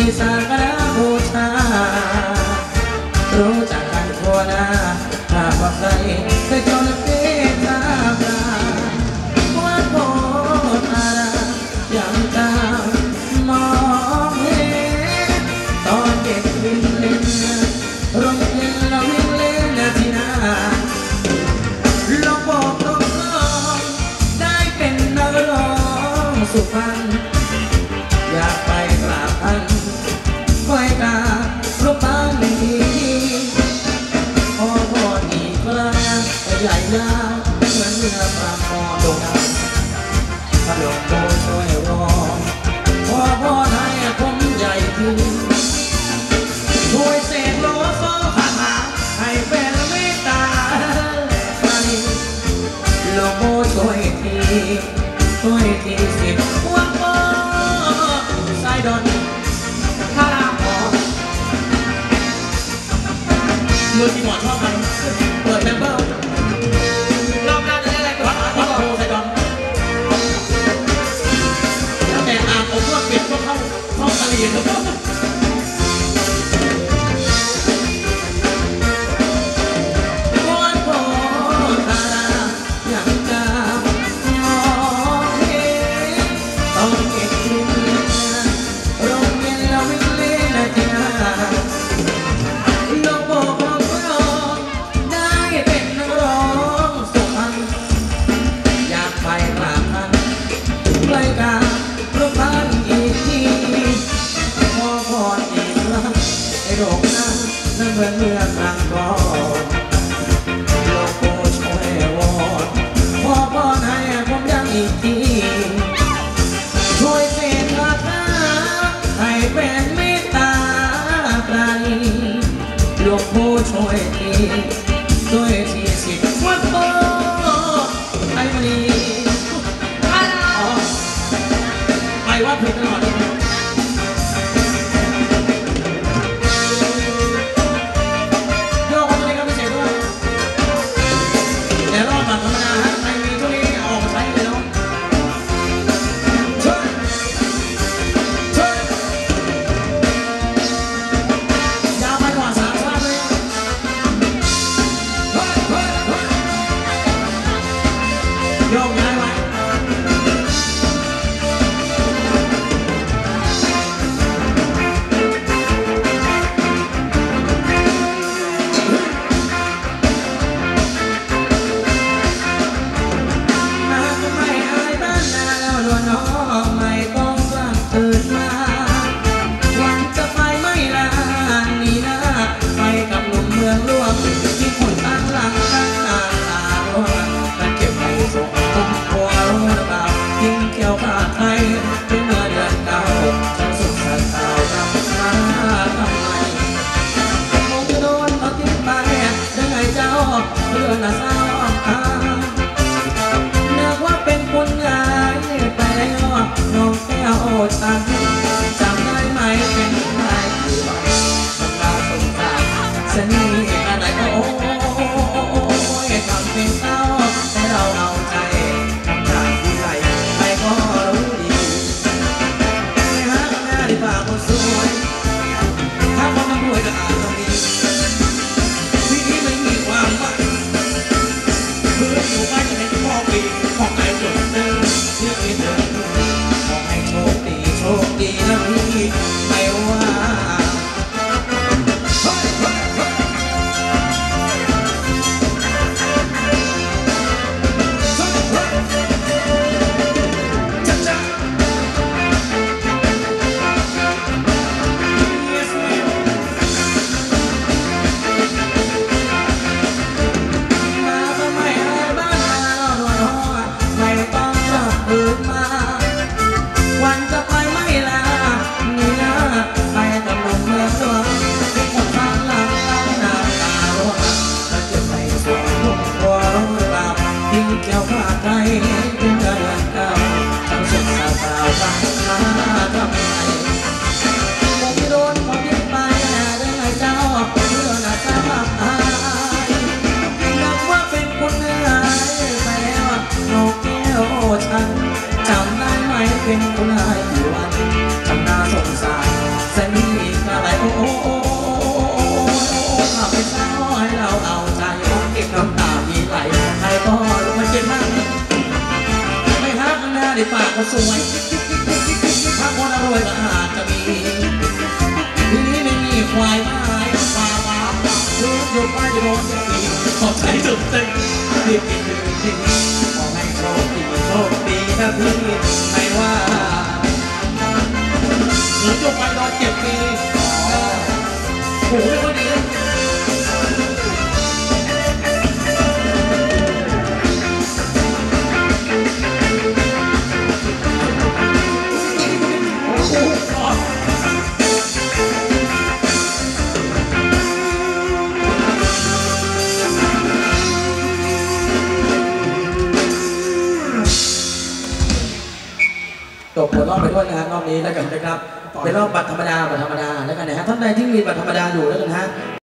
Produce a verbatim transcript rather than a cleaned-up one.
สักการะบูชารู้จักกันทั่วหน้าถ้าว่าใครเคยจนเพียงตาปลาวัดโพธารามยังตามมองเห็นตอนเด็กวิ่งเล่นโรงเรียนเราวิ่งเล่นที่นาลองบอกน้องๆได้เป็นนักร้องสุพรรณอยากไปกราบท่านไหว้กราบรูปปั้นนี้ขอพรอีกครั้งใหญ่ยาวเหมือนเรือปราบมอดงพระหลวงปู่ช่วยรอขอพรให้ผมใหญ่ขึ้นช่วยเสกโลโซคาถาให้เป็นเมตตาหลวงปู่ช่วยทีช่วยทีสิบวังโบสายดอนท่าราพอมือที่หมอชอบไหมเปิดเมมเบอร์รอบหน้าจะได้อะไรวัดวัดโพสายดอนแต่อาผมว่าเปลี่ยนก็เข้าเข้ากะหรี่แล้วโรงน้ำนั่นเหมือนเมื่อครั้งก่อนหลวงปู่ช่วยวอนขอพรให้ผมยังอีกทีช่วยเสกคาถาให้เป็นเมตตาปราณีหลวงปู่ช่วยทีช่วยทีสิวัดโพไอ้มณีไปวัดผิดตลอดจำได้ไหมเป็นใครที่ว่ามันน่าสงสารสนิทกันไหนก็โอ้ยทำเป็นเศร้าแต่เราเอาใจทำจากผู้ใหญ่ใครก็รู้ดีไม่หาข้างหน้าดีกว่าคนสวยถ้าคนทำรวยก็อาจต้องดีวิธีไม่มีความหมายเพื่ออยู่ใกล้จะเป็นพ่อปีของไอ้จนเดินที่เดินขอให้โชคดีโชคดีนะพี่ไม่ว่าวันจะไปไม่ลานี่นะสวยถ้าคนรวยก็อาจจะมีทีนี้ไม่มีควายไม้ป่าหมาป่าเดินอยู่ไปโดนจะตีขอบใจจุดตึงรีบกินดื่มกินขอให้โชคดีโชคดีนะพี่ไม่ว่าหรือจุดไปโดนเจ็บปีโอ้โหไม่ค่อยดีเลยจบผลรอบไปด้วยนะฮะรอบนี้แล้วกันนะครับเป็นรอบบัตรธรรมดาบัตรธรรมดาแล้วกันนะฮะท่านใดที่มีบัตรธรรมดาอยู่แล้วกันฮะ